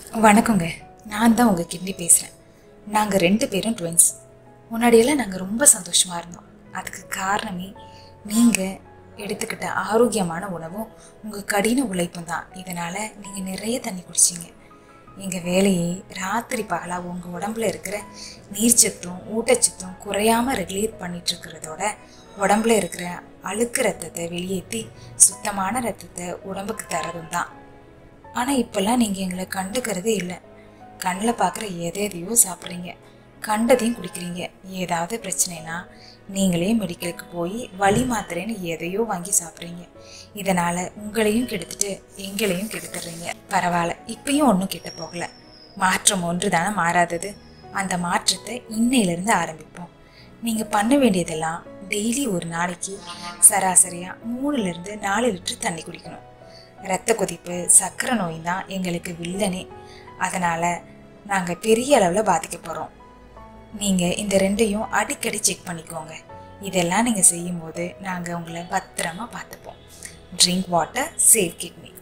வணக்கங்க. நான் தான் உங்கள் கிட்னி பேசுகிறேன். நாங்கள் 2 பேரும் ட்வின்ஸ். முன்னாடியெல்லாம் நாங்கள் ரொம்ப சந்தோஷமாக இருந்தோம். அதுக்கு காரணமே நீங்கள் எடுத்துக்கிட்ட ஆரோக்கியமான உணவும் உங்கள் கடின உழைப்பும் தான். இதனால் நீங்கள் நிறைய தண்ணி குடிச்சிங்க. எங்கள் வேலையை ராத்திரி பகலாக உங்கள் உடம்புல இருக்கிற நீர்ச்சத்தும் ஊட்டச்சத்தும் குறையாமல் ரெகுலேட் பண்ணிகிட்ருக்கிறதோட உடம்புல இருக்கிற அழுக்கு ரத்தத்தை வெளியேற்றி சுத்தமான ரத்தத்தை உடம்புக்கு தரதும் தான். ஆனால் இப்போல்லாம் நீங்கள் எங்களை கண்டுக்கிறதே இல்லை. கண்ணில் பார்க்குற எதையோ சாப்பிட்றீங்க, கண்டதையும் குடிக்கிறீங்க. ஏதாவது பிரச்சனைனா நீங்களே மெடிக்கலுக்கு போய் வலி மாத்திரைன்னு எதையோ வாங்கி சாப்பிட்றீங்க. இதனால் உங்களையும் கெடுத்துட்டு எங்களையும் கெடுத்துடுறீங்க. பரவாயில்ல, இப்பயும் ஒன்றும் கெட்ட போகலை. மாற்றம் ஒன்று தானே மாறாதது. அந்த மாற்றத்தை இன்னையிலேருந்து ஆரம்பிப்போம். நீங்கள் பண்ண வேண்டியதெல்லாம் டெய்லி ஒரு நாளைக்கு சராசரியாக 3லிருந்து 4 லிட்டர் தண்ணி குடிக்கணும். இரத்த கொதிப்பு, சர்க்கரை நோய் தான் எங்களுக்கு வில்லனே. அதனால் நாங்கள் பெரிய அளவில் பாதிக்க போகிறோம். நீங்கள் இந்த 2ஐயும் அடிக்கடி செக் பண்ணிக்கோங்க. இதெல்லாம் நீங்கள் செய்யும்போது நாங்கள் உங்களை பத்திரமா பார்த்துப்போம். Drink water, save kidney.